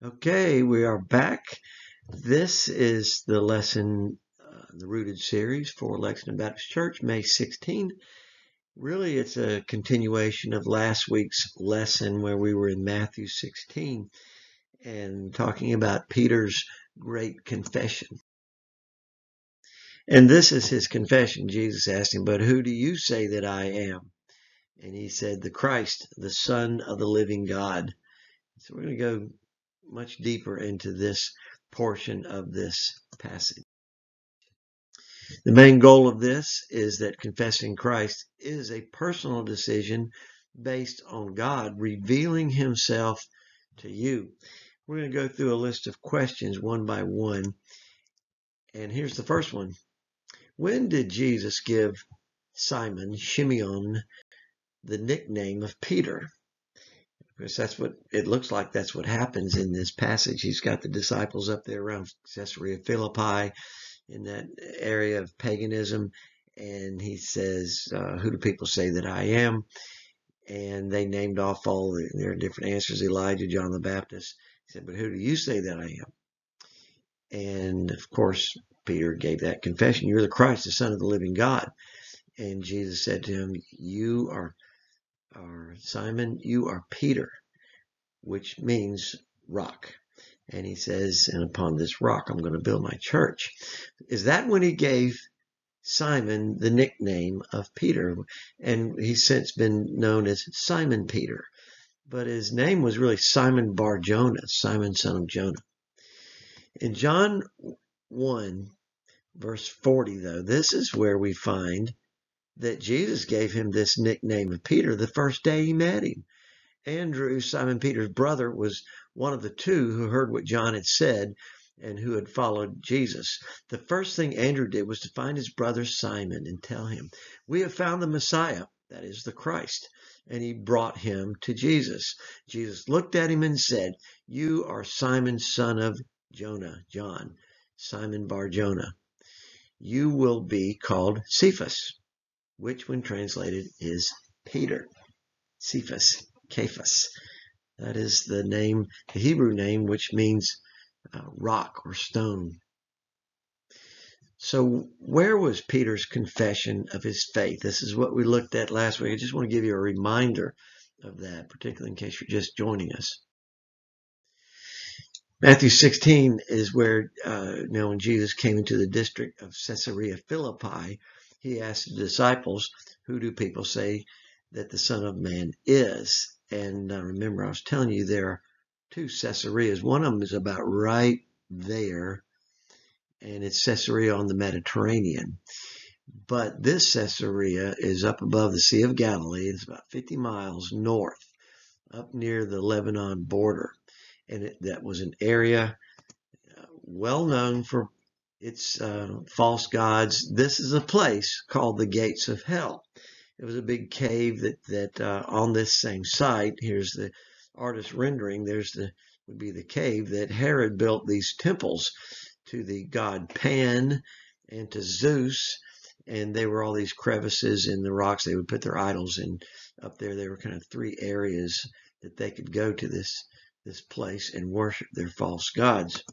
Okay, we are back. This is the lesson, the Rooted series for Lexington Baptist Church, May 16. Really, it's a continuation of last week's lesson where we were in Matthew 16 and talking about Peter's great confession. And this is his confession. Jesus asked him, "But who do you say that I am?" And he said, "The Christ, the Son of the living God." So we're going to go much deeper into this portion of this passage. The main goal of this is that confessing Christ is a personal decision based on God revealing himself to you. We're going to go through a list of questions one by one. And here's the first one. When did Jesus give Simon, Shimeon, the nickname of Peter? Because that's what it looks like. That's what happens in this passage. He's got the disciples up there around Caesarea Philippi in that area of paganism. And he says, who do people say that I am? And they named off all their different answers. Elijah, John the Baptist. He said, but who do you say that I am? And of course, Peter gave that confession. You're the Christ, the Son of the living God. And Jesus said to him, you are Simon, you are Peter, which means rock. And he says, and upon this rock, I'm going to build my church. Is that when he gave Simon the nickname of Peter? And he's since been known as Simon Peter. But his name was really Simon Bar-Jonah, Simon son of Jonah. In John 1, verse 40, though, this is where we find that Jesus gave him this nickname of Peter the first day he met him. Andrew, Simon Peter's brother, was one of the two who heard what John had said and who had followed Jesus. The first thing Andrew did was to find his brother Simon and tell him, we have found the Messiah, that is the Christ. And he brought him to Jesus. Jesus looked at him and said, you are Simon, son of Jonah, John, Simon Bar-Jonah. You will be called Cephas, which when translated is Peter. Cephas. Cephas. That is the name, the Hebrew name, which means rock or stone. So where was Peter's confession of his faith? This is what we looked at last week. I just want to give you a reminder of that, particularly in case you're just joining us. Matthew 16 is where, when Jesus came into the district of Caesarea Philippi, he asked the disciples, who do people say that the Son of Man is? And remember, I was telling you there are two Caesareas. One of them is about right there, and it's Caesarea on the Mediterranean. But this Caesarea is up above the Sea of Galilee. It's about 50 miles north, up near the Lebanon border. And that was an area well known for its false gods. This is a place called the Gates of Hell. It was a big cave that on this same site, here's the artist rendering, would be the cave that Herod built these temples to the god Pan and to Zeus. And there were all these crevices in the rocks they would put their idols in. Up there, there were kind of three areas that they could go to this place and worship their false gods.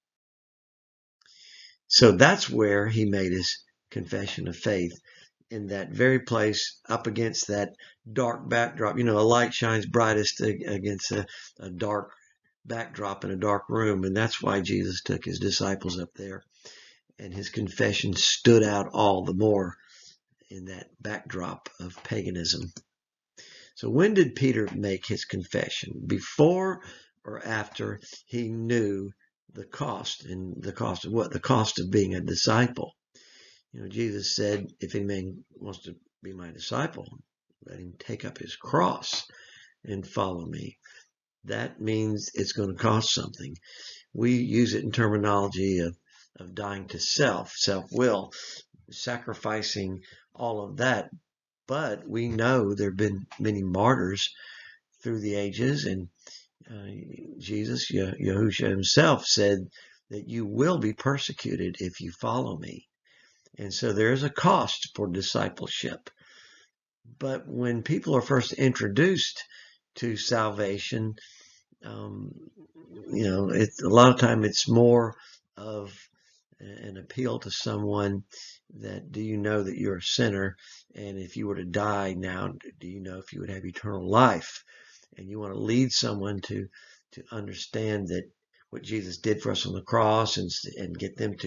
So that's where he made his confession of faith, in that very place up against that dark backdrop. A light shines brightest against a dark backdrop in a dark room. And that's why Jesus took his disciples up there. And his confession stood out all the more in that backdrop of paganism. So when did Peter make his confession? Before or after he knew the cost? And the cost of what? The cost of being a disciple. Jesus said, if any man wants to be my disciple, let him take up his cross and follow me. That means it's going to cost something. We use it in terminology of dying to self-will, sacrificing all of that. But we know there have been many martyrs through the ages, and Jesus, Yahushua himself, said that you will be persecuted if you follow me. And so there is a cost for discipleship. But when people are first introduced to salvation, Um, it's a lot of time it's more of an appeal to someone that, do you know that you're a sinner? And if you were to die now, do you know if you would have eternal life? And you want to lead someone to understand that what Jesus did for us on the cross, and get them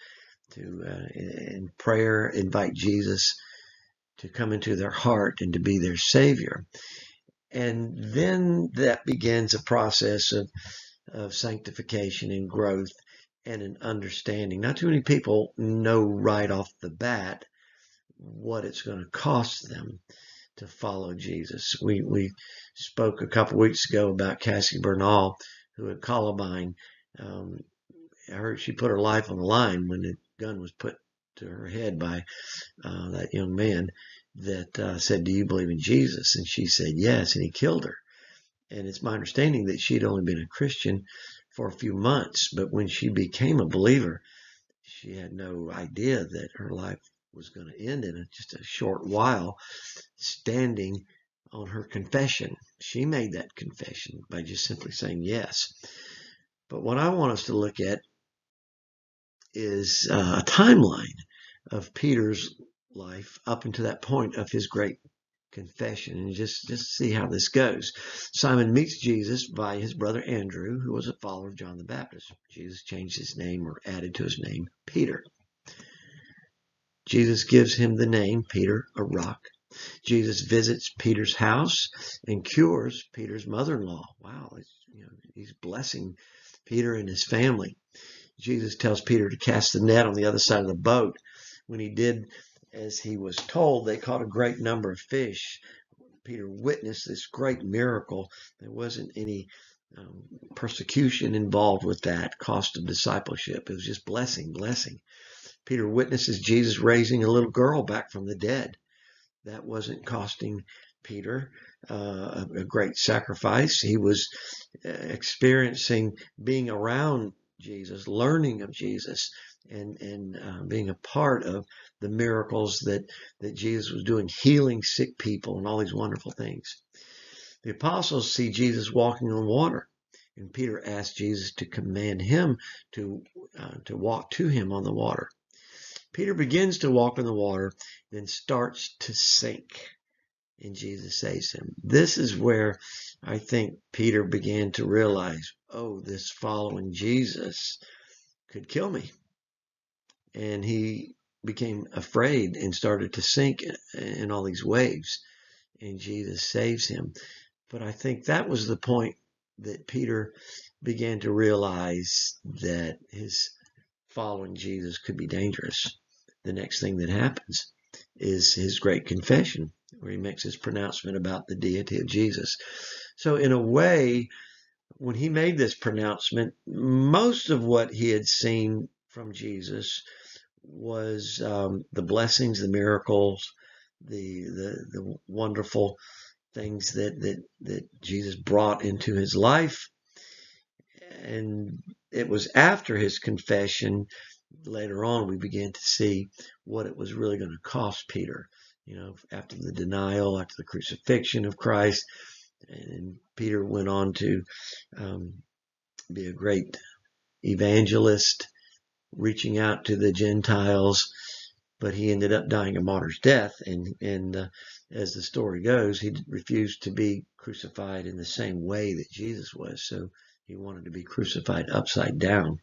in prayer invite Jesus to come into their heart and to be their Savior. And then that begins a process of sanctification and growth and an understanding. Not too many people know right off the bat what it's going to cost them to follow Jesus. We spoke a couple weeks ago about Cassie Bernal, who at Columbine, I heard she put her life on the line when the gun was put to her head by that young man that said, "Do you believe in Jesus?" And she said, "Yes," and he killed her. And it's my understanding that she'd only been a Christian for a few months, but when she became a believer, she had no idea that her life was going to end in just a short while, standing on her confession. She made that confession by just simply saying yes. But what I want us to look at is a timeline of Peter's life up until that point of his great confession, and just see how this goes. Simon meets Jesus by his brother Andrew, who was a follower of John the Baptist. Jesus changed his name, or added to his name, Peter. Jesus gives him the name Peter, a rock. Jesus visits Peter's house and cures Peter's mother-in-law. Wow, he's blessing Peter and his family. Jesus tells Peter to cast the net on the other side of the boat. When he did as he was told, they caught a great number of fish. Peter witnessed this great miracle. There wasn't any persecution involved with that, cost of discipleship. It was just blessing. Peter witnesses Jesus raising a little girl back from the dead. That wasn't costing Peter a great sacrifice. He was experiencing being around Jesus, learning of Jesus, and being a part of the miracles that Jesus was doing, healing sick people and all these wonderful things. The apostles see Jesus walking on water, and Peter asked Jesus to command him to walk to him on the water. Peter begins to walk on the water, then starts to sink, and Jesus saves him. This is where I think Peter began to realize, oh, this following Jesus could kill me. And he became afraid and started to sink in all these waves, and Jesus saves him. But I think that was the point that Peter began to realize that his following Jesus could be dangerous. The next thing that happens is his great confession, where he makes his pronouncement about the deity of Jesus. So in a way, when he made this pronouncement, most of what he had seen from Jesus was the blessings, the miracles, the wonderful things that Jesus brought into his life. And it was after his confession, later on, we began to see what it was really going to cost Peter. After the denial, after the crucifixion of Christ, and Peter went on to be a great evangelist, reaching out to the Gentiles, but he ended up dying a martyr's death. And as the story goes, he refused to be crucified in the same way that Jesus was. So he wanted to be crucified upside down.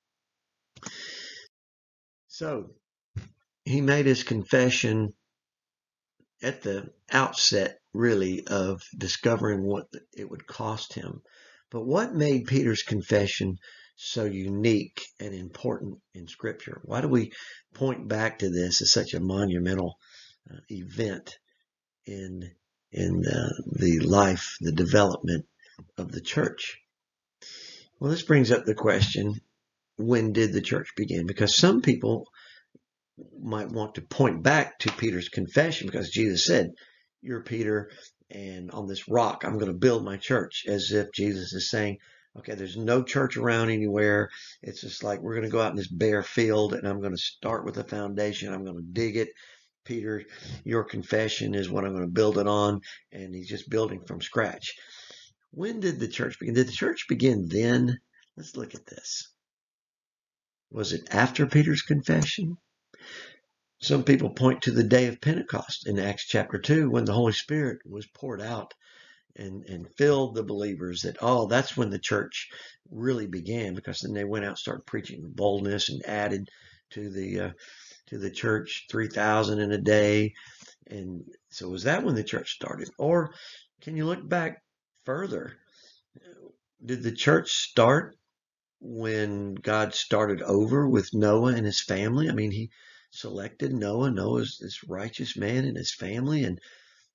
So he made his confession at the outset, really, of discovering what it would cost him. But what made Peter's confession so unique and important in Scripture? Why do we point back to this as such a monumental event in the life, the development of the church? Well, this brings up the question, when did the church begin? Because some people might want to point back to Peter's confession, because Jesus said, "You're Peter, and on this rock I'm going to build my church," as if Jesus is saying, okay, there's no church around anywhere. It's just like, we're going to go out in this bare field, and I'm going to start with a foundation. I'm going to dig it. Peter, your confession is what I'm going to build it on. And he's just building from scratch. When did the church begin? Did the church begin then? Let's look at this. Was it after Peter's confession? Some people point to the day of Pentecost in Acts chapter 2 when the Holy Spirit was poured out and filled the believers. That's when the church really began, because then they went out and started preaching with boldness and added to the church 3,000 in a day. And so was that when the church started? Or can you look back further? Did the church start when God started over with Noah and his family? I mean, he selected Noah. Noah's this righteous man and his family, and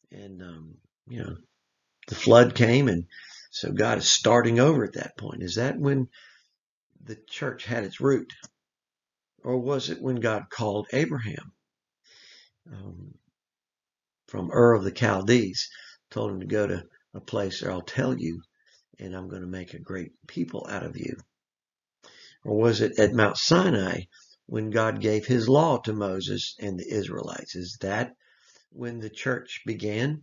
the flood came, and so God is starting over at that point. Is that when the church had its root, or was it when God called Abraham from Ur of the Chaldees, told him to go to a place where I'll tell you, and I'm going to make a great people out of you? Or was it at Mount Sinai when God gave his law to Moses and the Israelites? Is that when the church began?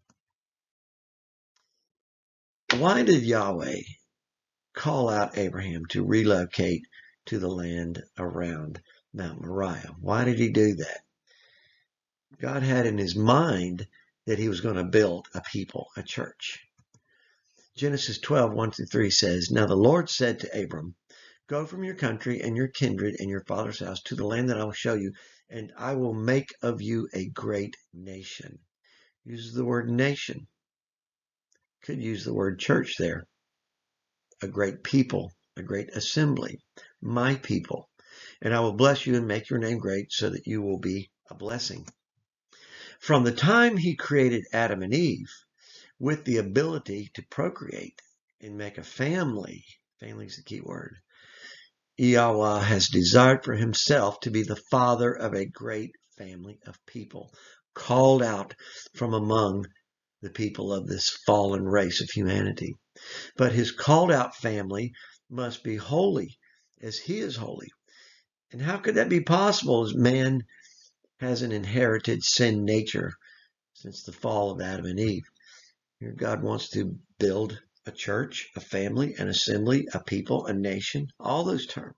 Why did Yahweh call out Abraham to relocate to the land around Mount Moriah? Why did he do that? God had in his mind that he was going to build a people, a church. Genesis 12:1-3 says, Now the Lord said to Abram, Go from your country and your kindred and your father's house to the land that I will show you, and I will make of you a great nation. Uses the word nation. Could use the word church there. A great people, a great assembly, my people. And I will bless you and make your name great so that you will be a blessing. From the time he created Adam and Eve with the ability to procreate and make a family is the key word, Yahweh has desired for himself to be the father of a great family of people, called out from among the people of this fallen race of humanity. But his called out family must be holy as he is holy. And how could that be possible, as man has an inherited sin nature since the fall of Adam and Eve? Here God wants to build a church, a family, an assembly, a people, a nation, all those terms.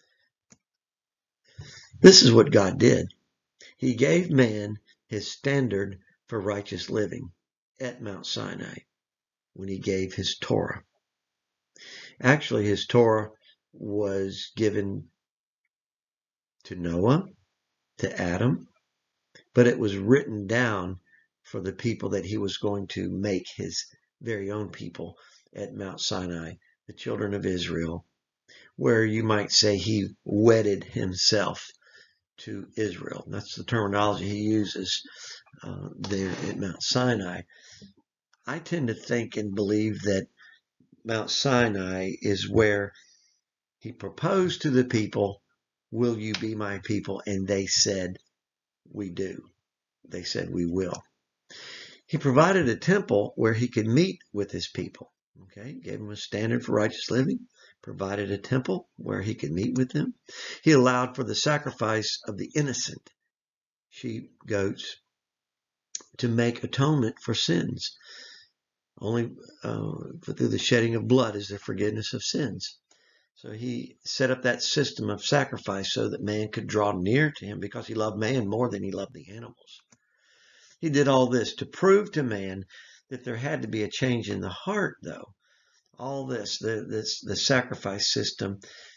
This is what God did. He gave man his standard for righteous living at Mount Sinai when he gave his Torah. Actually, his Torah was given to Noah, to Adam, but it was written down for the people that he was going to make his very own people at Mount Sinai, the children of Israel, where you might say he wedded himself to Israel. That's the terminology he uses there at Mount Sinai. I tend to think and believe that Mount Sinai is where he proposed to the people, will you be my people? And they said, we do. They said, we will. He provided a temple where he could meet with his people. Okay, gave them a standard for righteous living, provided a temple where he could meet with them. He allowed for the sacrifice of the innocent sheep, goats, to make atonement for sins. Only through the shedding of blood is there forgiveness of sins. So he set up that system of sacrifice so that man could draw near to him, because he loved man more than he loved the animals. He did all this to prove to man that there had to be a change in the heart, though. All this, the sacrifice system,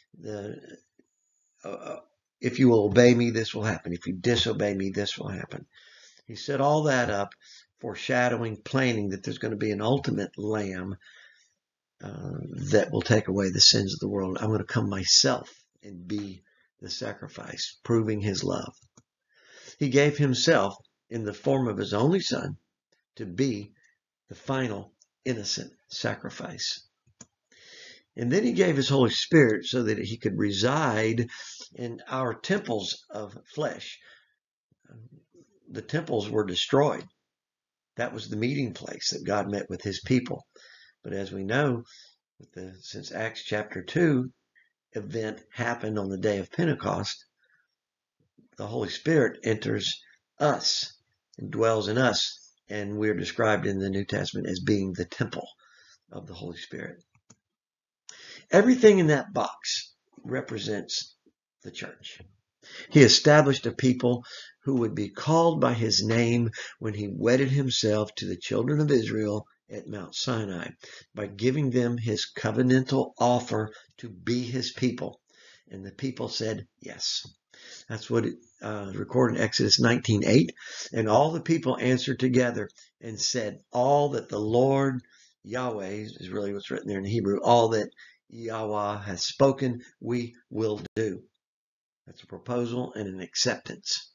if you will obey me, this will happen. If you disobey me, this will happen. He set all that up, foreshadowing, planning that there's going to be an ultimate lamb that will take away the sins of the world. I'm going to come myself and be the sacrifice, proving his love. He gave himself in the form of his only son to be the final innocent sacrifice. And then he gave his Holy Spirit so that he could reside in our temples of flesh. The temples were destroyed. That was the meeting place that God met with his people. But as we know, since Acts chapter 2 event happened on the day of Pentecost, the Holy Spirit enters us and dwells in us, and we're described in the New Testament as being the temple of the Holy Spirit. Everything in that box represents the church. He established a people who would be called by his name when he wedded himself to the children of Israel at Mount Sinai by giving them his covenantal offer to be his people. And the people said yes. That's what it recorded in Exodus 19:8. And all the people answered together and said, all that the Lord Yahweh is really what's written there in Hebrew, all that Yahweh has spoken, we will do. That's a proposal and an acceptance.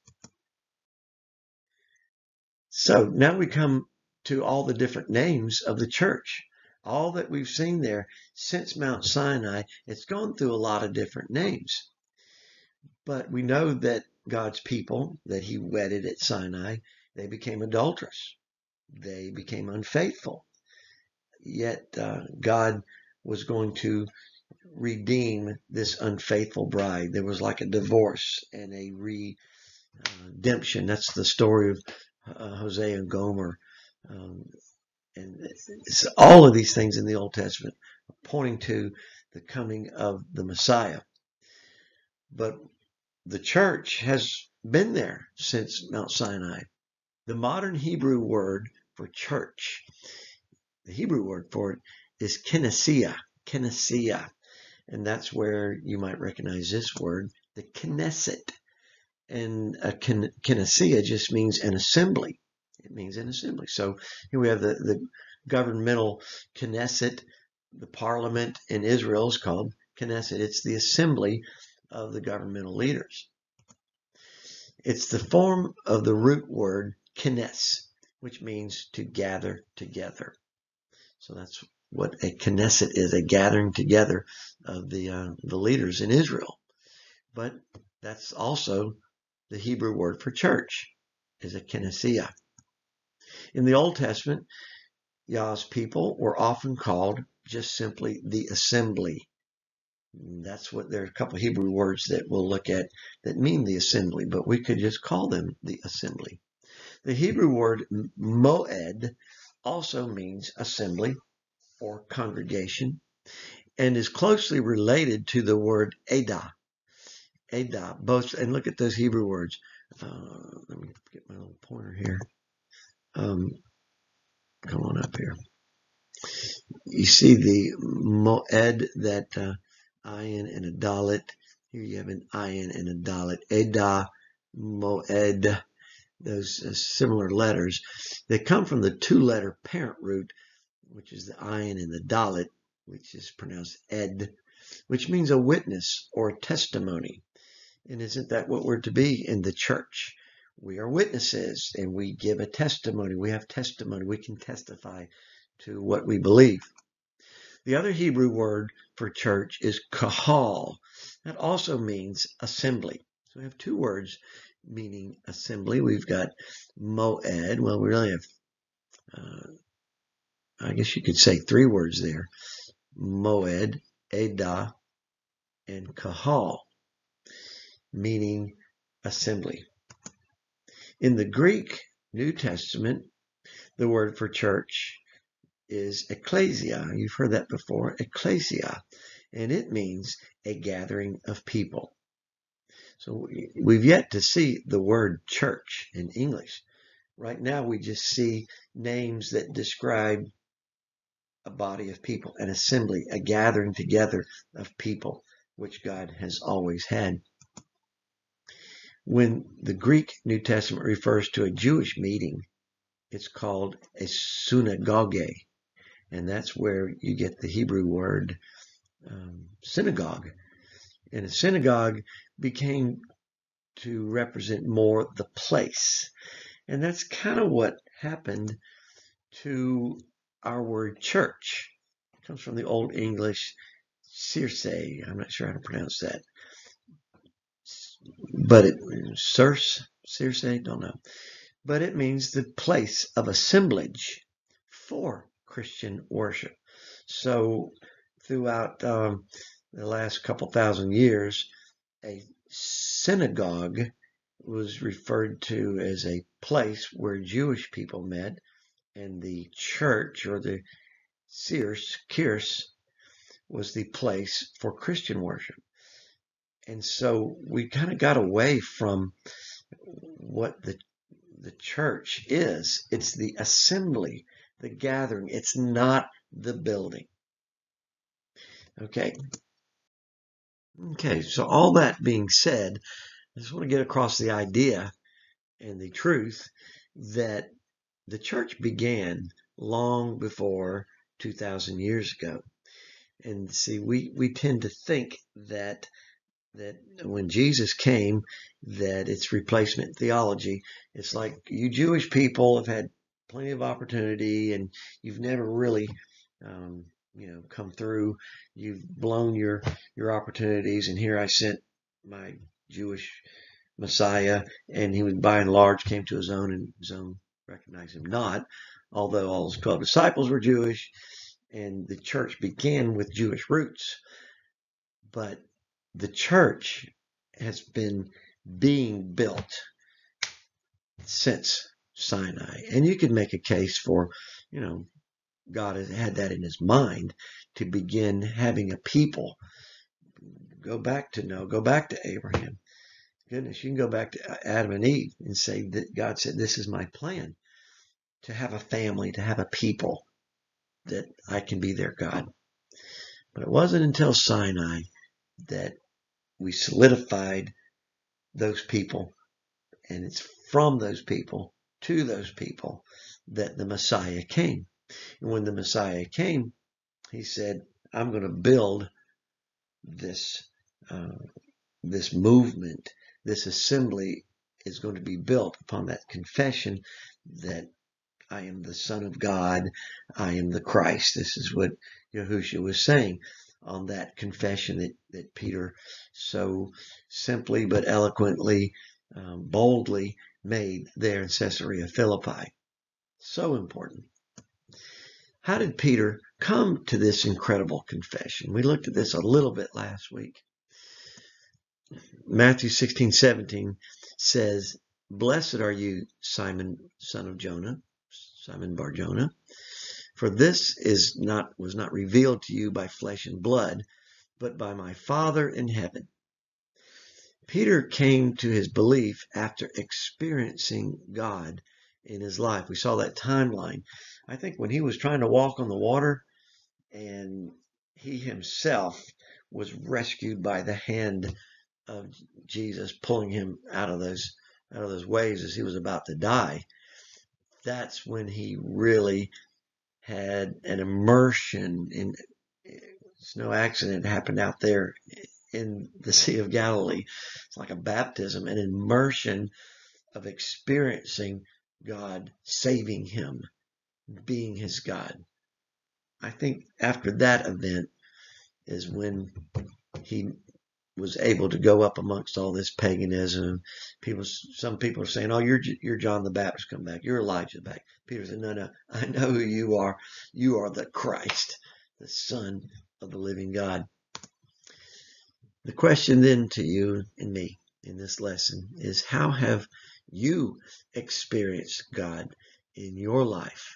So now we come to all the different names of the church. All that we've seen there since Mount Sinai, it's gone through a lot of different names. But we know that God's people that he wedded at Sinai, they became adulterous. They became unfaithful. Yet God was going to redeem this unfaithful bride. There was like a divorce and a redemption. That's the story of Hosea and Gomer. And it's all of these things in the Old Testament pointing to the coming of the Messiah. But the church has been there since Mount Sinai. The modern Hebrew word for church, the Hebrew word for it is Knessia. Knessia. And that's where you might recognize this word, the Knesset. And a Knessia just means an assembly. It means an assembly. So here we have the governmental Knesset. The parliament in Israel is called Knesset. It's the assembly of the governmental leaders. It's the form of the root word knes, which means to gather together. So that's what a Knesset is, a gathering together of the leaders in Israel. But that's also the Hebrew word for church, is a Knessia. In the Old Testament, Yah's people were often called just simply the assembly. That's what there are a couple of Hebrew words that we'll look at that mean the assembly, but we could just call them the assembly. The Hebrew word moed also means assembly or congregation and is closely related to the word edah. Edah, both, and look at those Hebrew words. Let me get my little pointer here. Come on up here. You see the moed, that ayin and a dalet. Here you have an ayin and a dalet. Edah, moed, those similar letters. They come from the two-letter parent root, which is the ayin and the dalet, which is pronounced ed, which means a witness or a testimony. And isn't that what we're to be in the church? We are witnesses and we give a testimony. We have testimony. We can testify to what we believe. The other Hebrew word for church is kahal. That also means assembly. So we have two words meaning assembly. We've got moed. Well, we really have, I guess you could say three words there. Moed, edah, and kahal, meaning assembly. In the Greek New Testament, the word for church is ecclesia. You've heard that before, ecclesia, and it means a gathering of people. So we've yet to see the word church in English. Right now we just see names that describe a body of people, an assembly, a gathering together of people, which God has always had. When the Greek New Testament refers to a Jewish meeting, it's called a synagogue, and that's where you get the Hebrew word synagogue. And a synagogue became to represent more the place. And that's kind of what happened to our word church. It comes from the Old English circe. I'm not sure how to pronounce that. But circe, don't know. But it means the place of assemblage for Christian worship. So throughout the last couple thousand years, a synagogue was referred to as a place where Jewish people met, and the church or the Kyrus was the place for Christian worship. And so we kind of got away from what the church is. It's the assembly, the gathering. It's not the building. Okay. Okay, so all that being said, I just want to get across the idea and the truth that the church began long before 2,000 years ago. And see, we tend to think that when Jesus came, that it's replacement theology. It's like you Jewish people have had plenty of opportunity and you've never really come through. You've blown your opportunities, and here I sent my Jewish Messiah, and he was by and large came to his own, and his own recognized him not, although all his 12 disciples were Jewish, and the church began with Jewish roots. But the church has been being built since Sinai, and you could make a case for, God has had that in his mind to begin having a people. Go back to Noah, go back to Abraham. Goodness, you can go back to Adam and Eve and say that God said, this is my plan, to have a family, to have a people, that I can be their God. But it wasn't until Sinai that we solidified those people, and it's from those people to those people that the Messiah came. And when the Messiah came, he said, I'm going to build this movement. This assembly is going to be built upon that confession that I am the Son of God. I am the Christ. This is what Yahushua was saying on that confession that Peter so simply but eloquently, boldly made there in Caesarea Philippi. So important. How did Peter come to this incredible confession? We looked at this a little bit last week. Matthew 16:17 says, Blessed are you, Simon, son of Jonah, Simon Bar-Jonah, for this was not revealed to you by flesh and blood, but by my Father in heaven. Peter came to his belief after experiencing God in his life. We saw that timeline. I think when he was trying to walk on the water, and he himself was rescued by the hand of Jesus, pulling him out of those waves as he was about to die. That's when he really had an immersion in. It's no accident it happened out there in the Sea of Galilee. It's like a baptism, an immersion of experiencing God saving him, being his God. I think after that event is when he was able to go up amongst all this paganism. Some people are saying, "Oh, you're John the Baptist come back. You're Elijah back." Peter said, "No, I know who you are. You are the Christ, the Son of the living God." The question then to you and me in this lesson is, how have you experienced God in your life?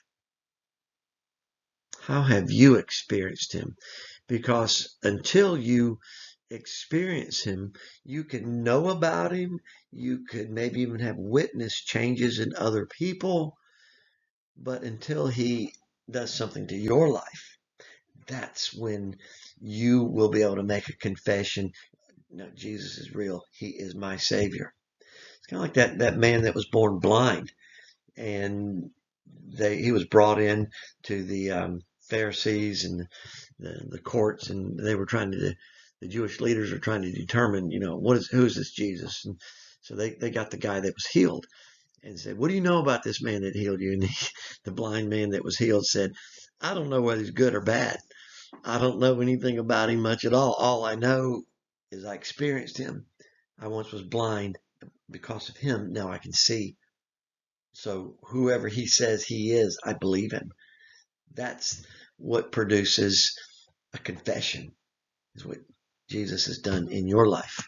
How have you experienced him? Because until you experience him, you can know about him. You could maybe even have witness changes in other people. But until he does something to your life, that's when you will be able to make a confession. No, Jesus is real. He is my Savior. It's kind of like that man that was born blind, and he was brought in to the Pharisees and the courts, and they were the Jewish leaders are trying to determine, who is this Jesus? And so they got the guy that was healed and said, what do you know about this man that healed you? And the blind man that was healed said, I don't know whether he's good or bad. I don't know anything about him much at all. All I know is I experienced him. I once was blind. Because of him, now I can see. So whoever he says he is, I believe him. That's what produces a confession, is what Jesus has done in your life.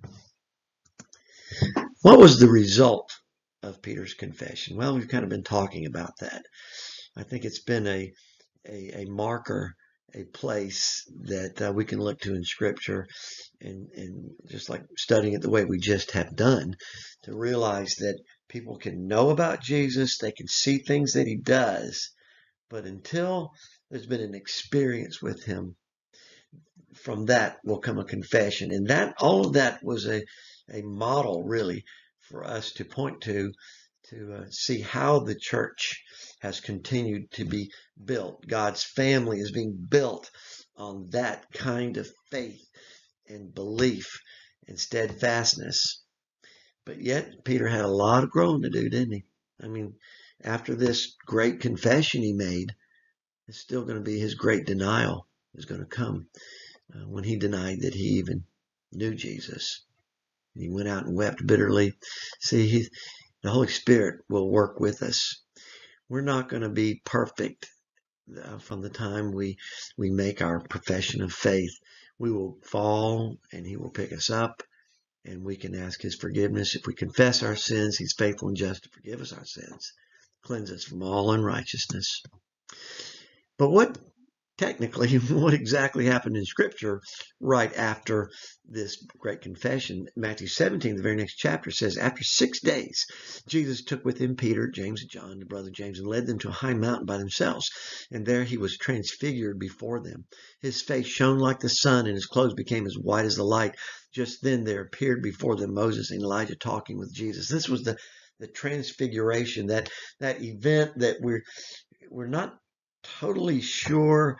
What was the result of Peter's confession? Well, we've kind of been talking about that. I think it's been a a marker, a place that we can look to in Scripture, and just like studying it the way we just have done, to realize that people can know about Jesus, they can see things that he does, but until there's been an experience with him, from that will come a confession. And that all of that was a model really for us to point to see how the church has continued to be built. God's family is being built on that kind of faith and belief and steadfastness. But yet Peter had a lot of growing to do, didn't he? I mean, after this great confession he made, it's still going to be his great denial is going to come when he denied that he even knew Jesus. He went out and wept bitterly. See, the Holy Spirit will work with us. We're not going to be perfect from the time we make our profession of faith. We will fall and he will pick us up, and we can ask his forgiveness. If we confess our sins, he's faithful and just to forgive us our sins, cleanse us from all unrighteousness. But what exactly happened in Scripture right after this great confession? Matthew 17, the very next chapter, says, after 6 days, Jesus took with him Peter, James, and John, the brother James, and led them to a high mountain by themselves. And there he was transfigured before them. His face shone like the sun, and his clothes became as white as the light. Just then there appeared before them Moses and Elijah talking with Jesus. This was the transfiguration, that event that we're not totally sure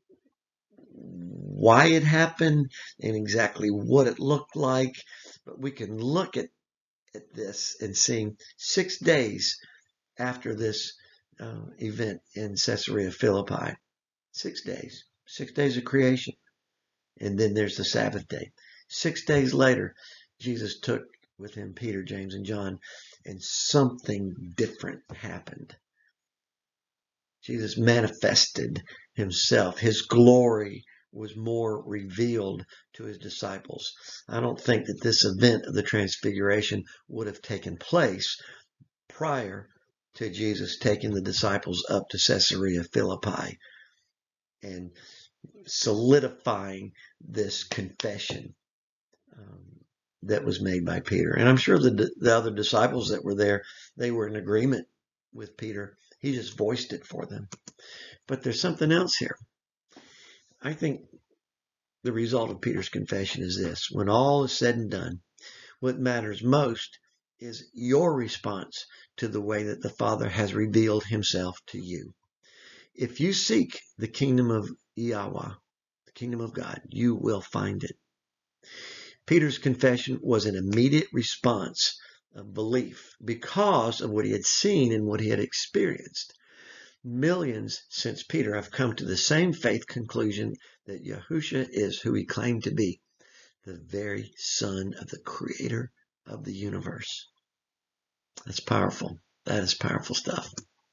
why it happened and exactly what it looked like, but we can look at this and see 6 days after this event in Caesarea Philippi. 6 days. 6 days of creation. And then there's the Sabbath day. 6 days later, Jesus took with him Peter, James, and John, and something different happened. Jesus manifested himself. His glory was more revealed to his disciples. I don't think that this event of the Transfiguration would have taken place prior to Jesus taking the disciples up to Caesarea Philippi and solidifying this confession that was made by Peter. And I'm sure the other disciples that were there, they were in agreement with Peter. He just voiced it for them. But there's something else here. I think the result of Peter's confession is this. When all is said and done, what matters most is your response to the way that the Father has revealed himself to you. If you seek the kingdom of Yahweh, the kingdom of God, you will find it. Peter's confession was an immediate response of belief because of what he had seen and what he had experienced. Millions since Peter have come to the same faith conclusion that Yahushua is who he claimed to be, the very Son of the Creator of the universe. That's powerful. That is powerful stuff.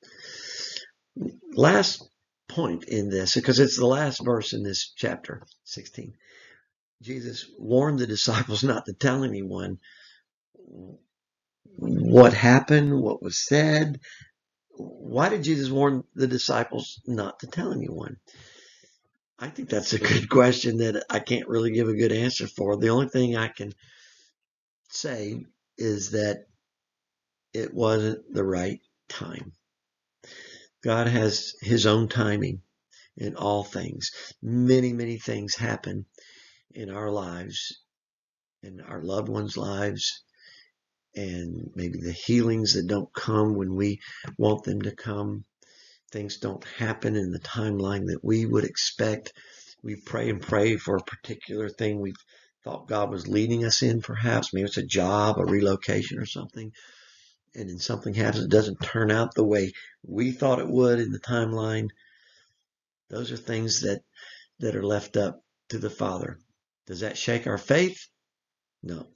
Last point in this, because it's the last verse in this chapter 16. Jesus warned the disciples not to tell anyone what happened, what was said. Why did Jesus warn the disciples not to tell anyone? I think that's a good question that I can't really give a good answer for. The only thing I can say is that it wasn't the right time. God has his own timing in all things. Many, many things happen in our lives, in our loved ones' lives, and maybe the healings that don't come when we want them to come. Things don't happen in the timeline that we would expect. We pray and pray for a particular thing we thought God was leading us in, perhaps. Maybe it's a job, a relocation or something. And then something happens. It doesn't turn out the way we thought it would in the timeline. Those are things that are left up to the Father. Does that shake our faith? No.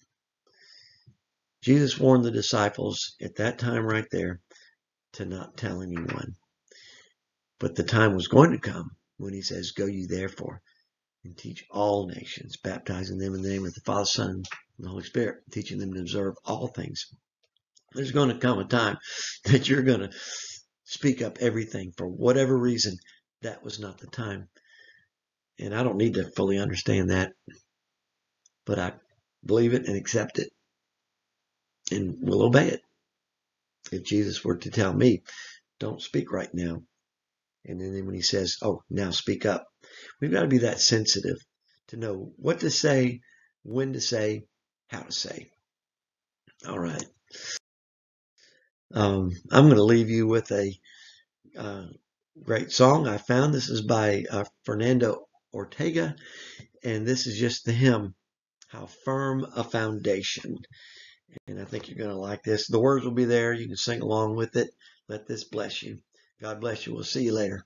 Jesus warned the disciples at that time right there to not tell anyone. But the time was going to come when he says, go ye therefore and teach all nations, baptizing them in the name of the Father, Son, and the Holy Spirit, teaching them to observe all things. There's going to come a time that you're going to speak up everything for whatever reason that was not the time. And I don't need to fully understand that, but I believe it and accept it and will obey it. If Jesus were to tell me, don't speak right now, and then when he says, oh, now speak up, we've got to be that sensitive to know what to say, when to say, how to say. All right. I'm going to leave you with a great song I found. This is by Fernando Ortega, and this is just the hymn, How Firm a Foundation. And I think you're going to like this. The words will be there. You can sing along with it. Let this bless you. God bless you. We'll see you later.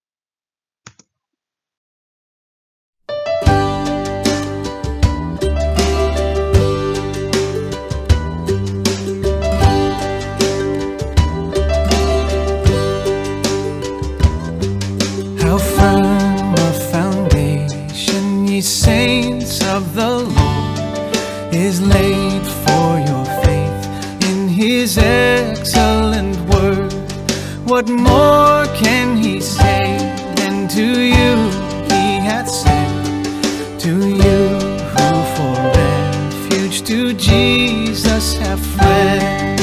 How firm a foundation, ye saints of the Lord, is laid for your faith in his excellent word. What more can he say than to you he hath sent? To you who for refuge to Jesus have fled.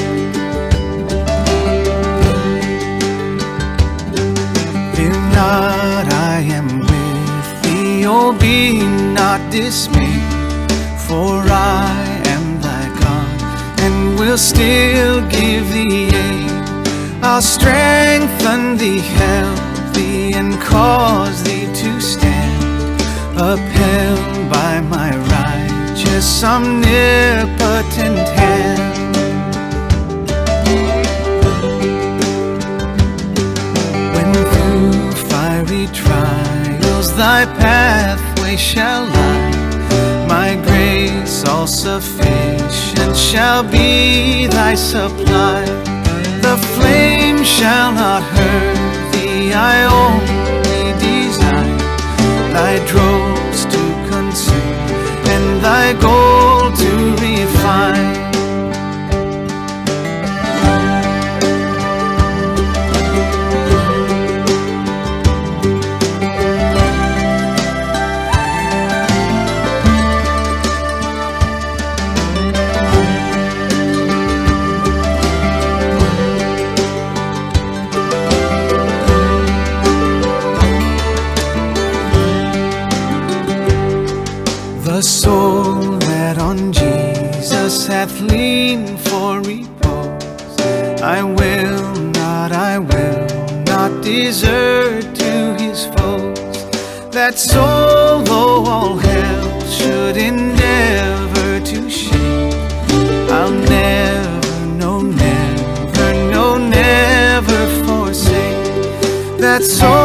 Fear not, I am with thee, oh be not dismayed, for I am thy God, and will still give thee aid. I'll strengthen thee, help thee, and cause thee to stand, upheld by my righteous omnipotent hand. When through fiery trials thy pathway shall lie, my grace all sufficient shall be thy supply. The flame shall not hurt thee, I only desire thy dross to consume and thy gold to refine. The soul that on Jesus hath leaned for repose, I will not desert to his foes. That soul, though all hell should endeavor to shake, I'll never forsake. That soul